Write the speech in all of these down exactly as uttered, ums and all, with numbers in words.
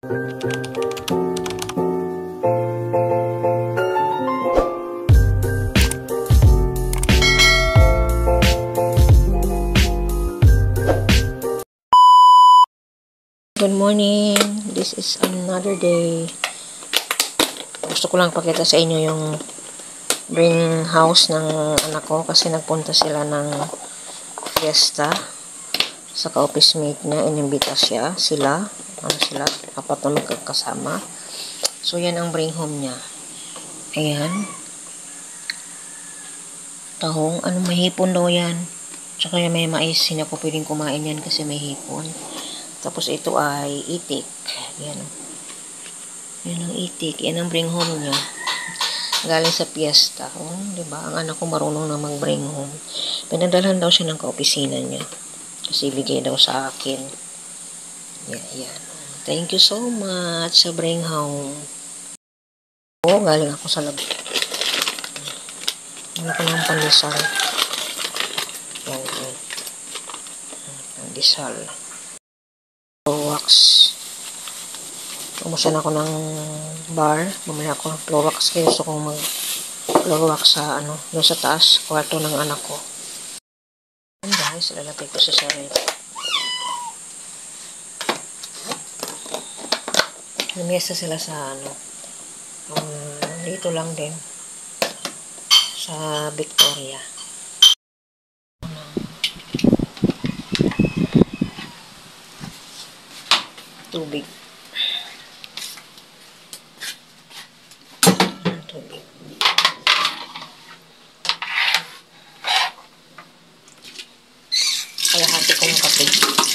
Good morning. This is another day. Gusto ko lang pakita sa inyo yung bring house ng anak ko kasi nagpunta sila ng fiesta sa ka-office mate niya. Inimbita siya. Sila. Ano sila? Apat na magkakasama. So, yan ang bring home niya. Ayan. Tahong. Ano, may hipon daw yan. Tsaka may mais. Hindi ako pwedeng kumain yan kasi may hipon. Tapos ito ay itik. Yan. Yan ang itik. Yan ang bring home niya. Galing sa fiesta. Oh, diba? Ang anak ko marunong na mag-bring home. Pinadalhan daw siya ng kaopisina niya. Kasi bigay daw sa akin. Yan, yan. Thank you so much sa bring home. Oh, galing ako sa lab. Ano ko ng pandesal. Yan, yan. Pandesal. Wax. Umusan ako ng bar. Bumili ako ng floor wax. Kaya gusto kong mag floor wax sa ano, doon sa taas, kwarto ng anak ko. And guys, lalapit ko sa sarili. Namiyesta sila sa ano, um, dito lang din sa Victoria. Tubig. Tubig. Kalahati ko yung kape.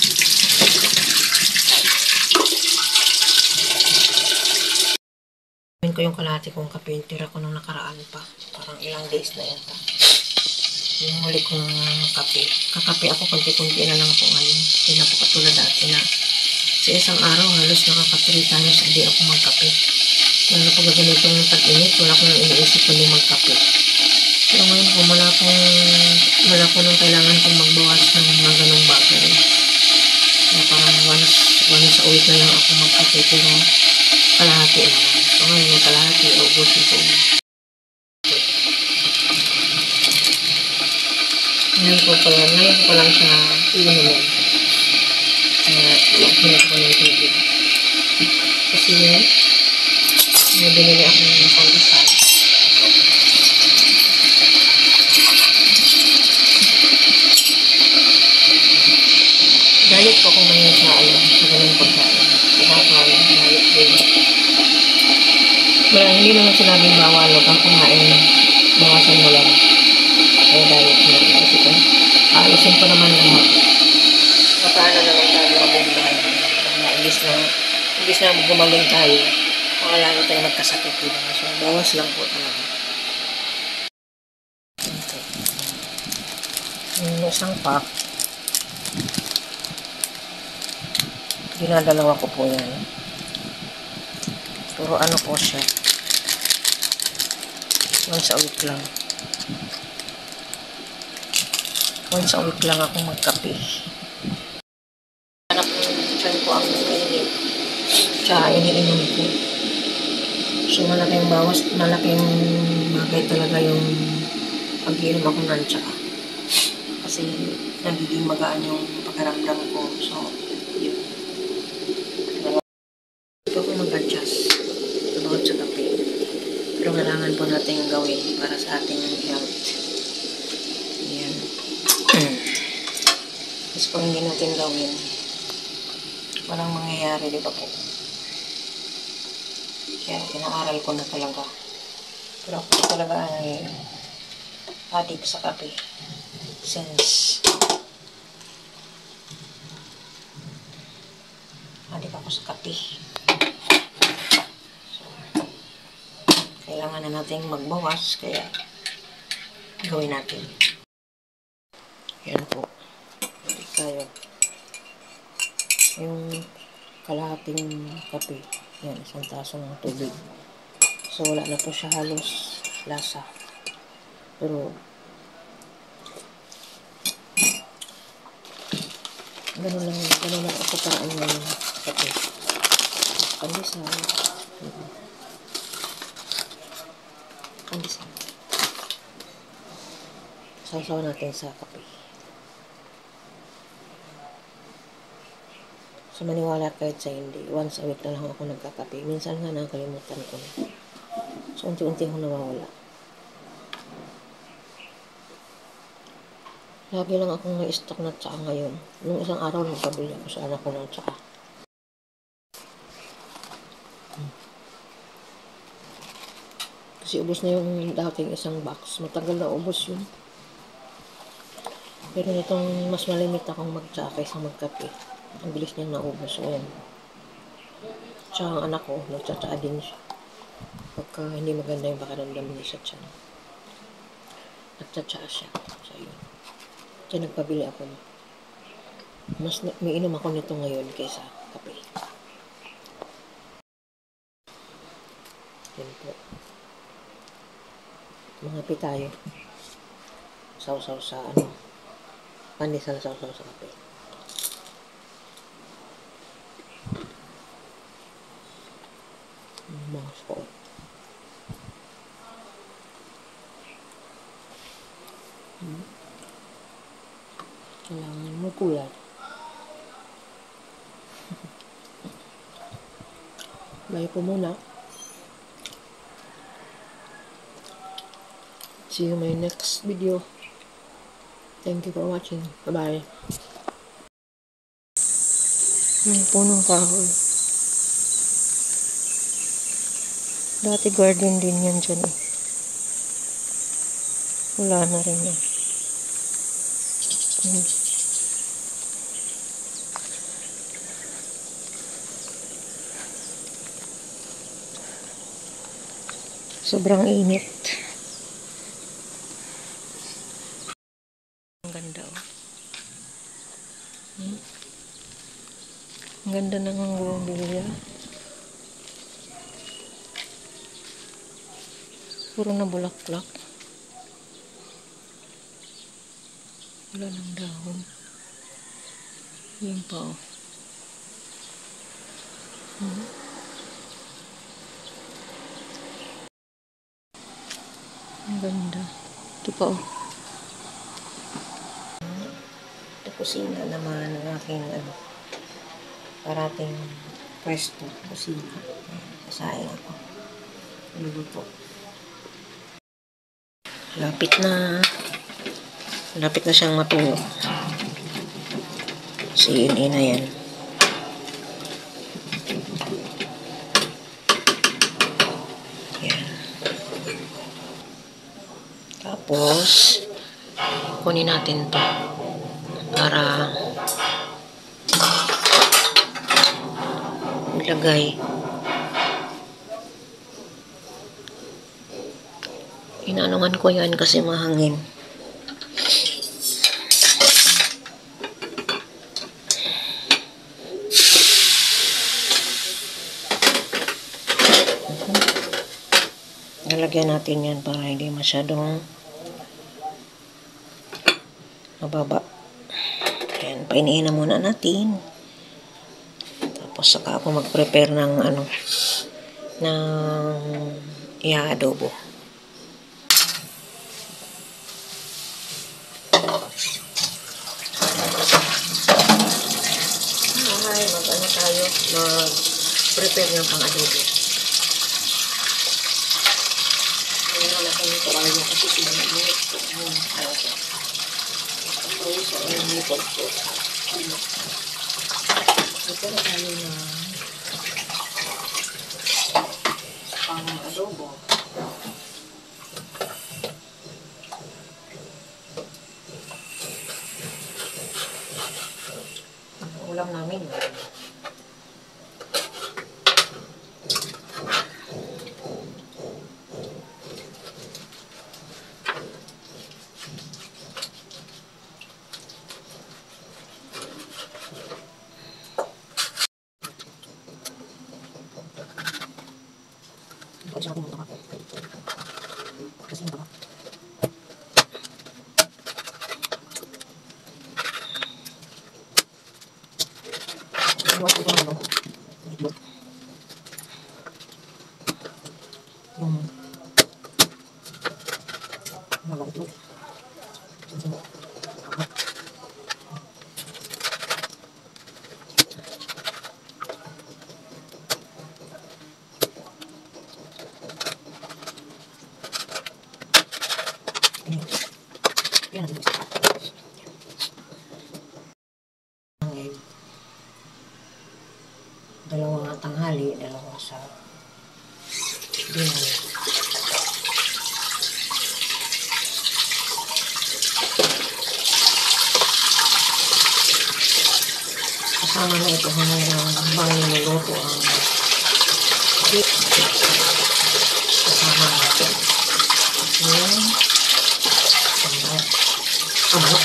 Gawin ko yung kalahati kong kape. Yung tira ko nung nakaraan pa. Parang ilang days na yata. Yung huli kong kape. Kakape ako, kunti-kunti na lang po ngayon. Hindi na po katulad dati na sa isang araw, halos nakaka-three times a day ako magkape. Lalo pag ganitong tag-init, wala ko nang iniisip kundi magkape. Pero ngayon po, wala kong, wala ko nang kailangan kong magbawas ng mga ganong bagay. Kaya parang once, once a week na lang ako magkape, pero kalahati lang. So ngayon, yung kalahati, ubusin ko. Ngayon po pala, ngayon po lang siya inumin. Kaya, hinap ko ng tubig. Kasi, may binili ako ng pandesal. Galit po kung may sa alam sa ganun pagkain. Pinakain, galit din. Wala, hindi naman sinabing bawal. Huwag kang kumain. Bawasan mo lang. Kaya galit mo. Kasi kung aalisin ko naman lahat. Paano naman tayo mabubuhay? Imbis na, imbis na gumaling tayo, makalala tayo magkasakit, diba? So, bawas lang po talaga. Okay. Yung isang pack, dinadalawa ko po yan. Pero ano po siya? Once a week lang. Once a week lang ako magkape. Ko ang kainit. Tsaka iniinom ko. So, malaking bawas, malaking bagay talaga yung pag-iinom ako ng tsaka. Kasi, nagiging magaan yung pagkaramdam ko. So, yun. Ito ko mag-adjust about sa kape. Pero kailangan po natin gawin para sa ating health. Ayan. Tapos kung hindi natin gawin, walang mangyayari, di ba po? Kaya, inaaral ko na talaga. Pero ako talaga ay addict sa kape. Since addict ako sa kape. So, kailangan na natin magbawas, kaya gawin natin. Yan po. Tayo. Yung kalahating kape. Yan, isang taso ng tubig. So, wala na po siya halos lasa. Pero, ganun lang, ganun lang ako paraan ng kape. Pandesal. Mm. Pandesal. Sausaw natin sa kape. So, maniwala kahit sa hindi. Once a week na lang ako nagkakape. Minsan nga nakalimutan ko na. So, unti-unti ko nawawala. Lagi lang akong na-stock na tsaa ngayon. Nung isang araw, nagpabili ako sa anak ko ng tsaa. Hmm. Kasi ubos na yung dating isang box. Matagal na ubos yun. Pero nitong mas malimit akong mag-tsaa kaysa magkape. Ang bilis niyang naubos. So, yan. Tsaka ang anak ko, nagtsatsaa din siya. Pagka hindi maganda yung pakiramdam niya sa tiyan. Nagtsatsaa siya. So, yun. Kaya nagpabili ako. Mas may inom ako nito ngayon kaysa kape. Yan po. Mga kape tayo. Sausaw sa ano. Pandesal sausaw sa kape. Mouse ko. Hmm. Kailangan mo kulat. Bye po muna. See you in my next video. Thank you for watching. Bye-bye. May punong kahoy. Dati garden din yan dyan eh. Wala na rin yan. Hmm. Sobrang init. Ang ganda oh. Hmm. Ang ganda ng bumbilya. Puro na bulaklak. Wala ng dahon. Yun pa oh. Hmm. Ang ganda. Ito pa oh. Ito kusina naman ng aking ano, parating pwesto. Kusina. Kasain ako. Luluto. Lapit na. Lapit na siyang matuyo. Si Ina na yan. Yan. Tapos, kunin natin to para ilagay. Inanuman ko yan kasi mahangin. Nalagyan natin yan para hindi masyadong mababa. Ayan, painihin na muna natin. Tapos saka ako mag-prepare ng ano, ng i-adobo. Ay, mag-ano tayo, mag-prepare ng pang-adobo. Ayan, natin yung kawayo kasi sila nag-init ko. Ayan, ayan. Tapos, ayan, nipod ko. Prepare tayo ng pang-adobo. Ang ulam namin. Kasi ako muna ako. Kasi muna ako. Iwas ito na ako. Itlog. yung nalagay. Yan ang dalawang tanghali, dalawa sa dinner. Kasama na ito habang niluluto ang beef. Kasama natin yung amok. Amok.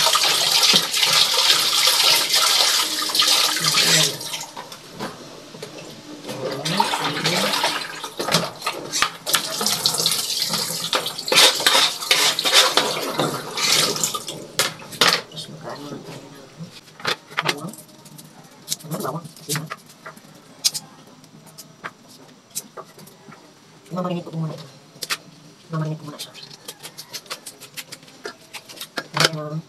Mamarinig ko muna ito. Mamarinig ko muna siya. Ayan.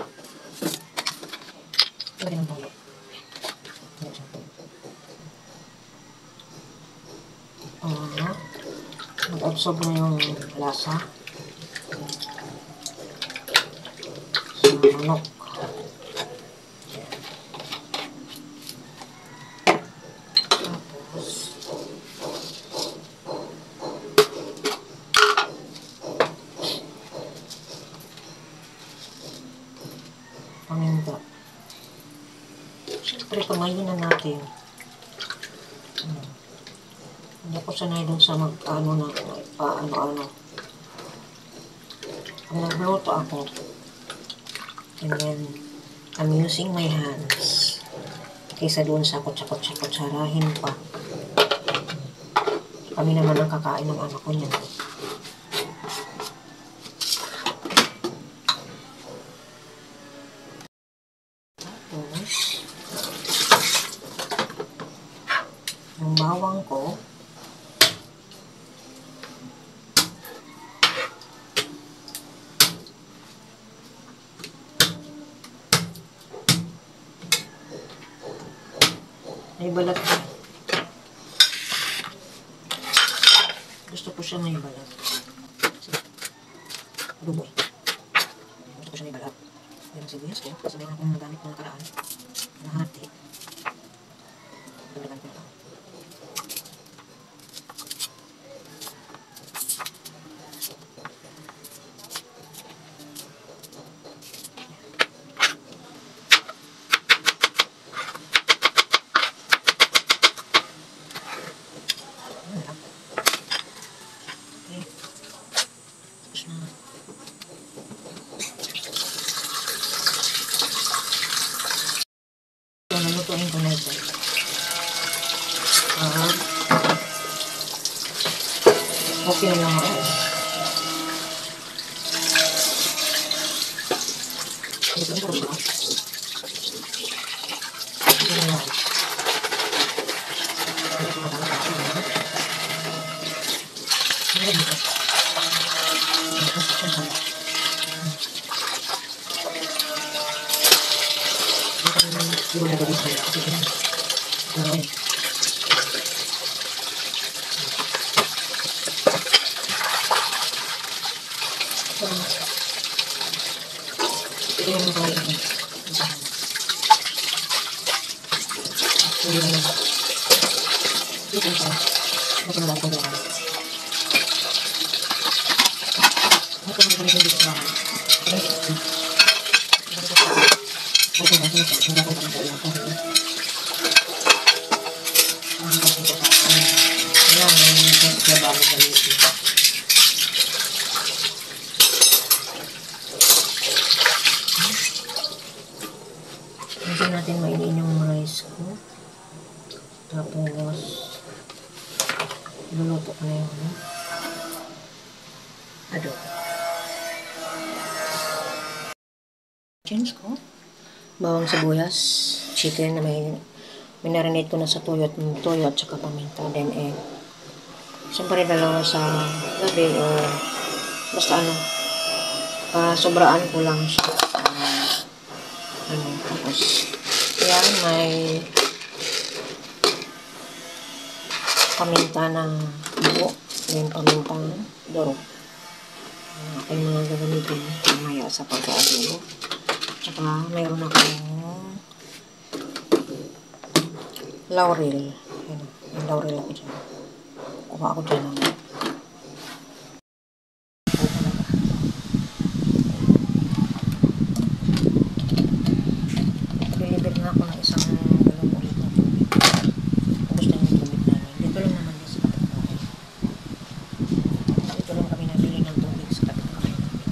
Ito din ang toyo. Ayan siya. Ayan. Mag-absorb na yung lasa sa manok. Paminta. Siyempre, kamayin na natin. Hmm. Hindi ako sanay dun sa mag-ano na, paano-ano. Pag nagluto ako, and then, I'm using my hands. Kaysa dun sa kutsakot-sakotsarahin pa. Kami naman ang kakain ng anak ko niyan. Yung bawang ko, may balat ko. Gusto ko siya may balat. Lumoy. Gusto ko siya may balat. Yan ang sibuyas ko. Kasi meron akong nagamit ng nakaraan. Nahati. Dagdagan ko lang. Nalutuin ko na ito. Uh, okay na lang ako. Ito na siya. Ito na lang. Ito na lang. Siguro na gawin sa'yo kasi ito na. Okay. Ito yung mga ito. Ito yung mga ito siya. Ito na lang kung gawin. Ito yung mga ito sa mga. Ito na siya. Ito na siya. Ayan, yung trabaho sa YouTube. Hindi natin mainin yung rice ko. Tapos, luluto ko na yung ano. Adobo. Change ko. Bawang sibuyas. Chicken na may minarinate ko na sa toyo at toyo at saka paminta. Then egg. Siyempre dalawa sa gabi o basta ano, pasobraan ko lang siya. Uh, ano, tapos, yan, may paminta ng buo. Yung paminta ng doro. Uh, ay mga gagamitin mamaya sa pagka-adobo. Tsaka, mayroon akong laurel. Yan, yung laurel ako dyan. Kuha ako dyan ng bilibid na ako ng isang galong ulit na tubig. Tapos na yung tubig namin. Dito lang naman din sa kapitbahay. Dito lang kami nabili ng tubig sa kapitbahay.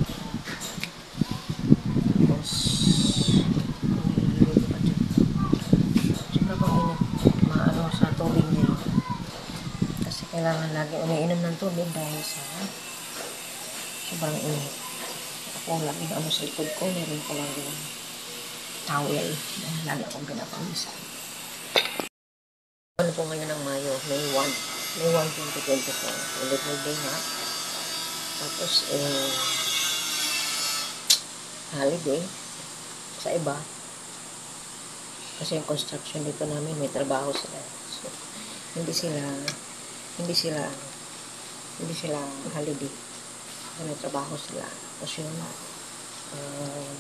Tapos, nililigo pa dyan. Siyempre kung init, maano sa tubig nila. Kasi kailangan lagi umiinom ng tubig dahil sa sobrang init. Ako lagi na ano sa likod ko, meron ko lang yung towel dahil lagi akong pinapawisan. Ano po ngayon ng Mayo? May first. May first, twenty twenty-four. Holiday day nga. Tapos, eh, holiday sa iba. Kasi yung construction dito namin, may trabaho sila. So, hindi sila, hindi sila, hindi sila holiday. So, may trabaho sila. Tapos yun, um,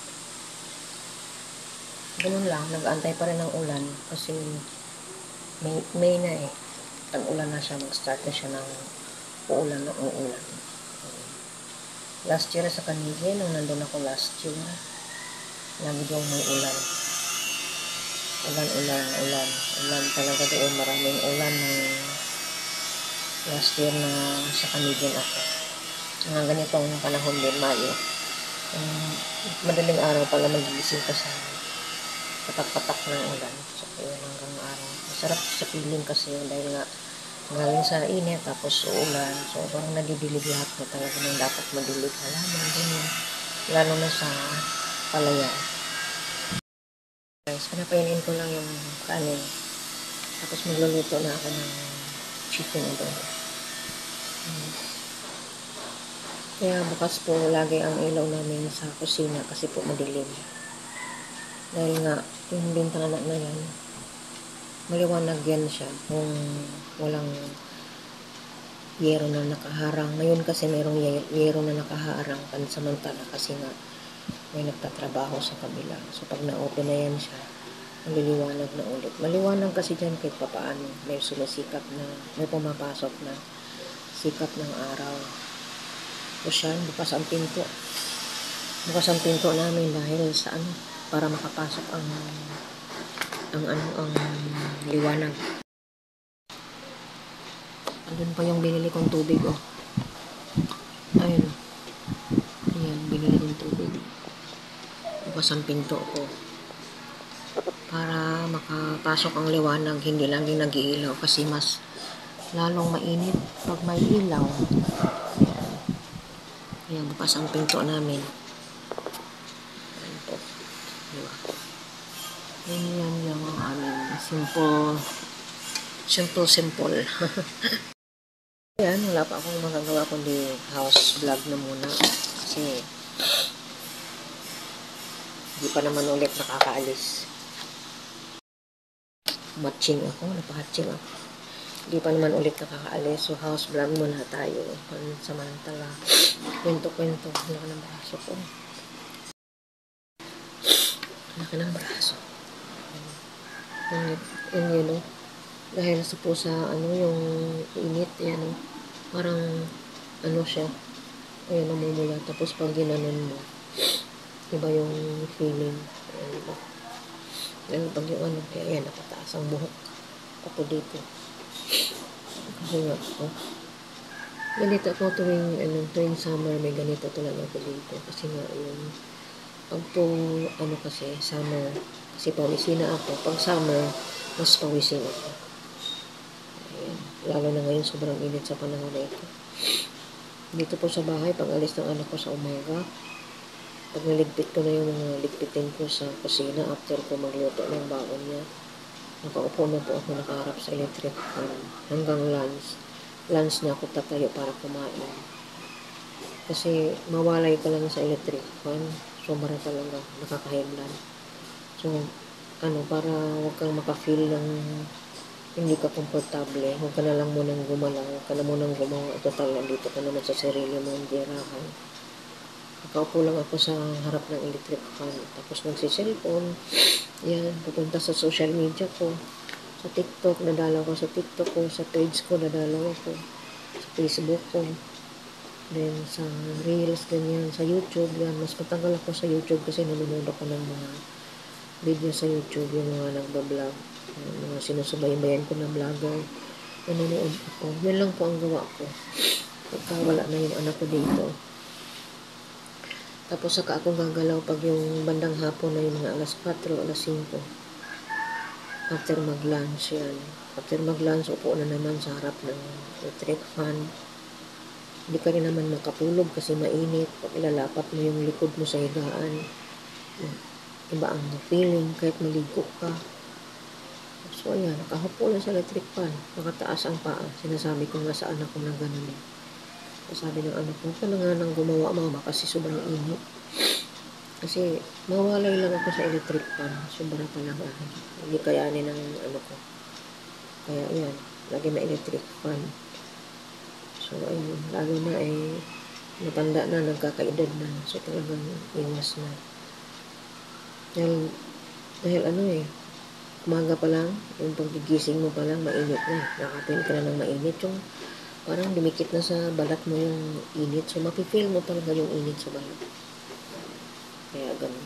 ganun lang, nag-aantay pa rin ng ulan kasi May, May na eh. Tag-ulan na siya, mag-start na siya ng uulan na uulan. Last year sa Canadian, nung nandun ako last year, lagi doon may ulan. Ulan, ulan, ulan. Ulan talaga doon, maraming ulan ng last year na sa Canadian ako. Hanggang ganitong panahon din, Mayo. Um, madaling araw pala magigising ka sa patak-patak ng ulan. So, yun hanggang araw. Masarap sa feeling kasi yun dahil nga galing sa init tapos ulan. So, parang nadidilig lahat na talaga nang dapat madilig. Halaman din yun. Lalo na sa palayan. Guys, pinapainin ko lang yung kanin. Tapos magluluto na ako ng chicken adobo. Hmm. Kaya bukas po lagi ang ilaw namin sa kusina kasi po madilim. Dahil nga, yung bintana na yan, maliwanag yan siya kung walang yero na nakaharang. Ngayon kasi mayroong yero na nakaharang pansamantala kasi nga may nagtatrabaho sa kabila. So pag na-open na yan siya, maliliwanag na ulit. Maliwanag kasi dyan kahit papaano. May sumisikap na, may pumapasok na sikat ng araw. Tapos yan, bukas ang pinto. Bukas ang pinto namin dahil sa ano, para makapasok ang ang ano ang liwanag. Andun pa yung binili kong tubig, oh. Ayun. Ayan, binili kong tubig. Bukas ang pinto ko. Para makapasok ang liwanag, hindi lang yung nag-iilaw kasi mas lalong mainit pag may ilaw. Ayan. Ayan, bukas ang pinto namin. Ayan po. Diba? Yan yan yung aming simple simple simple yan, wala pa akong magagawa kundi house vlog na muna kasi hindi pa naman ulit nakakaalis. Matching ako, napahatching ako, hindi pa naman ulit nakakaalis, so house vlog muna tayo samantala kwento-kwento. Laki ng braso ko, laki ng braso. And, and you know, dahil sa po sa ano yung init, yan o, parang ano siya, ayun, namumula. Tapos pag ginanon mo, iba yung feeling. Ayan, diba? Dahil pag yung ano, kaya yan, napataas ang buhok. Ako dito. Kasi nga, oh, ganito ako tuwing, ano, tuwing summer, may ganito talaga ako dito. Kasi nga, yung, pag po, ano kasi, summer, kasi pawisin na ako. Pag summer, mas pawisin ako. Ayan. Lalo na ngayon, sobrang init sa panahon na ito. Dito po sa bahay, pag alis ng anak ko sa umaga, pag naligpit ko na yung mga ligpitin ko sa kusina, after ko magluto ng baon niya, nakaupo na po ako nakaharap sa electric fan hanggang lunch. lunch na ako tatayo para kumain. Kasi mawalay ka lang sa electric fan. Sobra talaga, nakaka-high blood. So, ano, para huwag kang maka-feel ng hindi ka komportable, huwag ka na lang munang gumalaw, huwag ka na munang gumawa. Total, nandito ka naman sa sarili mo, hindi rahan. Nakaupo lang ako sa harap ng electric fan. Tapos nagsiselfone. Yan, pupunta sa social media ko. Sa TikTok, nadalaw ko sa TikTok ko. Sa page ko, nadalaw ako. Sa Facebook ko. Then, sa Reels, ganyan. Sa YouTube, yan. Mas matagal ako sa YouTube kasi nanonood ako ng mga video sa YouTube. Yung mga nagbablog. Yung mga sinusubaybayan ko na vlogger. Nanonood ako. Yan lang po ang gawa ko. Pagka wala na yung anak ko dito. Tapos saka ako gagalaw pag yung bandang hapon na yung mga alas kwatro, alas singko. After mag-lunch yan. After mag-lunch, upo na naman sa harap ng electric fan. Hindi ka rin naman makatulog kasi mainit. Pag ilalapat mo yung likod mo sa higaan, iba ang feeling kahit maligo ka. So ayan, nakahupo lang sa electric fan. Nakataas ang paa. Sinasabi ko nga sa anak ko na gano'n eh. Sabi ng anak ko, paano nga nang gumawa mama kasi sobrang init. Kasi mawalay lang ako sa electric fan. Sobrang talaga. Hindi kayanin ng ano ko. Kaya yan, lagi na electric fan. So ayun, lalo na ay matanda na, nagkakaedad na. So talagang iwas na. Dahil, dahil ano eh, umaga pa lang, yung paggigising mo pa lang, mainit na. Nakapil ka na ng mainit. Yung parang dumikit na sa balat mo yung init. So, mapifeel mo talaga yung init sa balat. Kaya, ganun.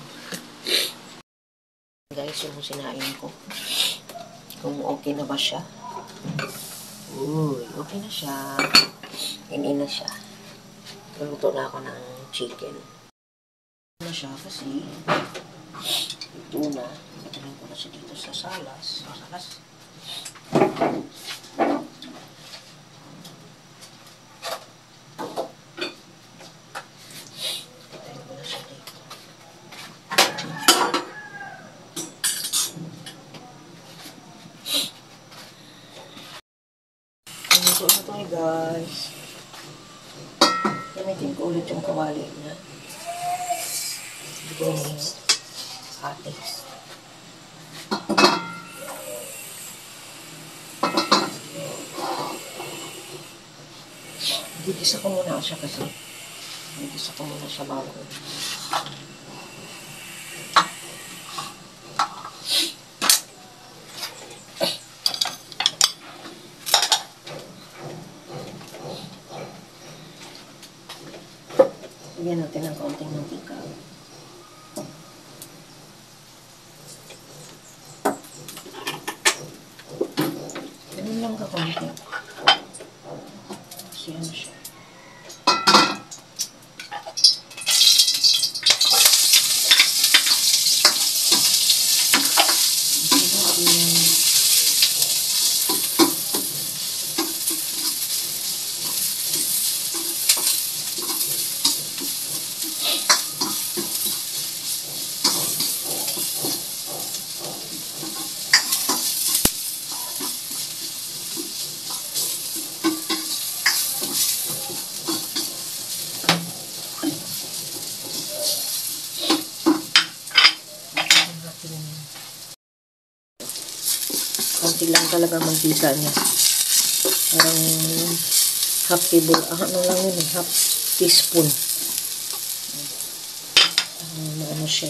Guys, yung sinain ko. Kung okay na ba siya. Uy, okay na siya. Inin na siya. Naluto na ako ng chicken. Na siya kasi ito na. Ituloy ko na siya dito sa salas. Sa salas. Ito na ito guys. Gamitin ko ulit yung kawali niya. Bigyan niya yung atis. Gigisa ko muna siya kasi. Gigisa ko muna siya bago. Lagyan natin ng kaunting mantika. Ganun lang ka-konti. Kasi ano siya. Konti lang talaga mantika niya. Parang half table, ah, ano lang yun, half teaspoon. Um, ano siya.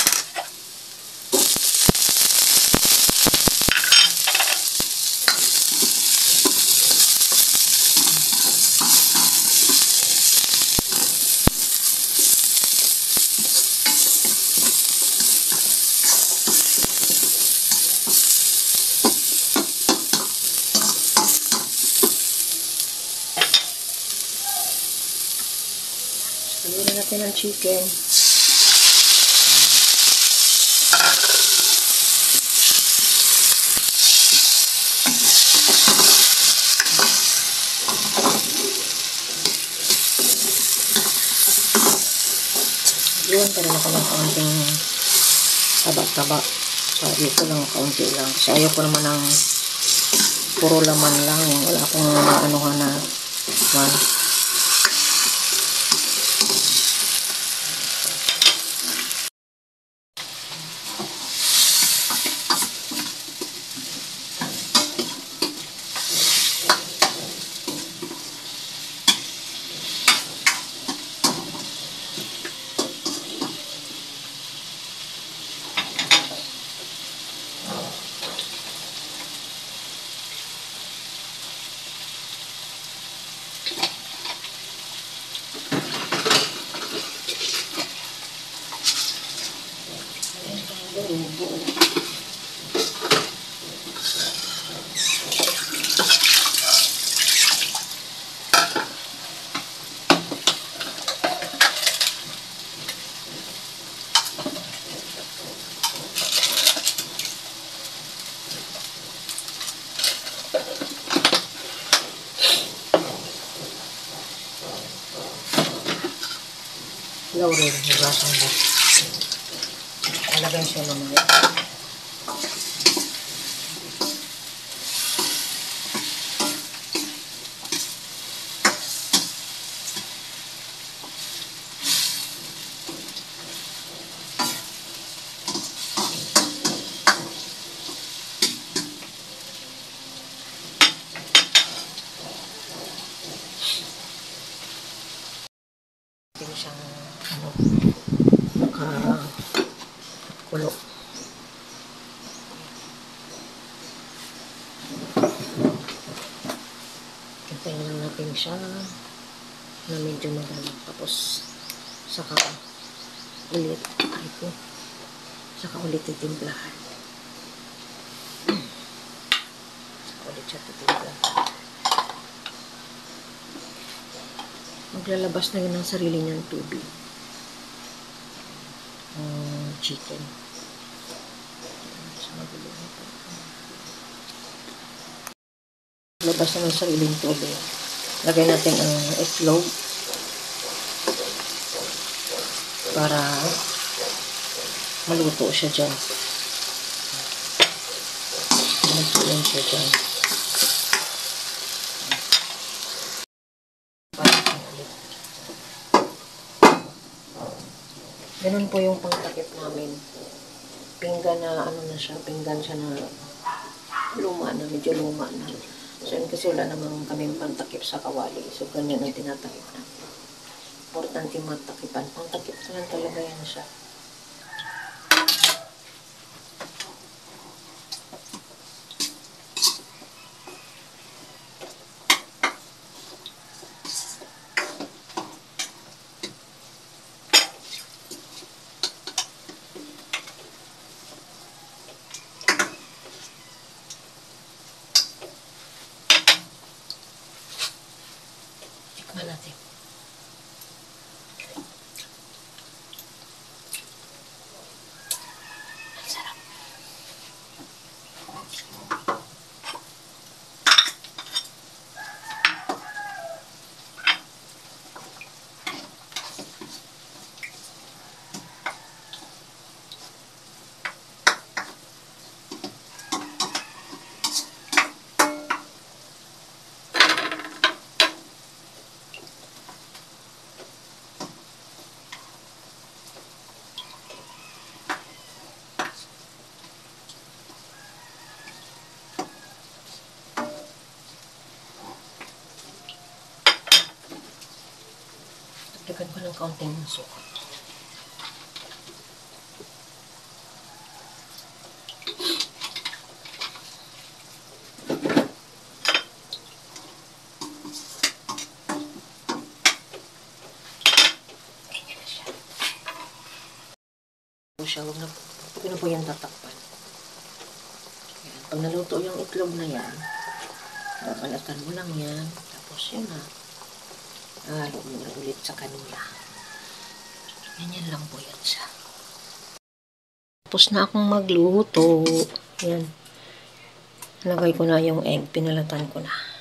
Salurin natin ang chicken. Iwan ka rin ako ng kaunting taba-taba. So, dito lang kaunti lang. Kasi ayaw ko naman ng puro laman lang. Wala akong ano nga na na laurel, hugasan mo. Talagay siya naman. Ito siyang ano, nakakulo. Hintayin lang natin siya na medyo magalang. Tapos saka ulit ay po saka ulit titimplahan. Saka ulit siya titimplahan. Maglalabas na yun ng sarili niyang tubig. Um, chicken. So, labas na ng sarili ng tubig. Lagay natin ang itlog para maluto siya dyan. Maluto yan siya dyan. Ganun po yung pangtakip namin. Pinggan na, ano na siya, pinggan siya na luma na, medyo luma na. So, yun kasi wala naman kami pangtakip sa kawali. So, ganyan ang tinatakip na. Importante matakipan. Pangtakip na lang talaga yan siya. Tikman natin. Ang sarap. Dagdagan ko ng kaunting suka. Ganyan na siya. Siya, huwag na, huwag na po yan tatakpan. Yan. Pag naluto yung itlog na yan, babalatan mo lang yan. Tapos yun na. Halo mo na ulit sa kanila. Ganyan lang po yan siya. Tapos na akong magluto. Yan. Lagay ko na yung egg. Pinalatan ko na.